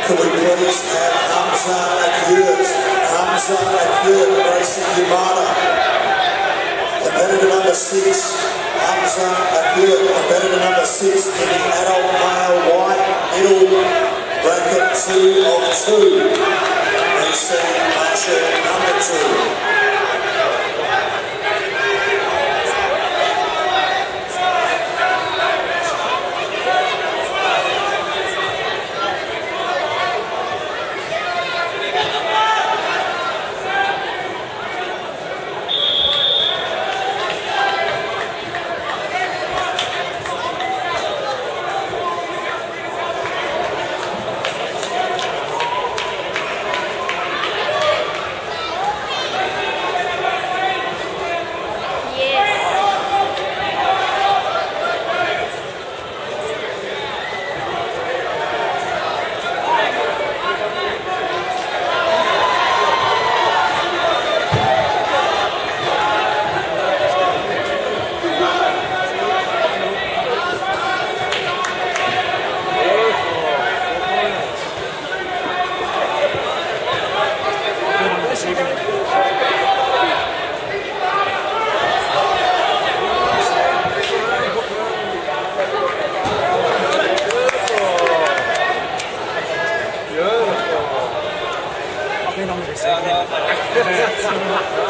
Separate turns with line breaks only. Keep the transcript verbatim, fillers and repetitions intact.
Can we please have Hamza Akyurt, Hamza Akyurt racing Yamada. Competitor number six, Hamza Akyurt, competitor number six in the adult male white middle bracket two of two. We see marshal number two.
I've been on the receiving end.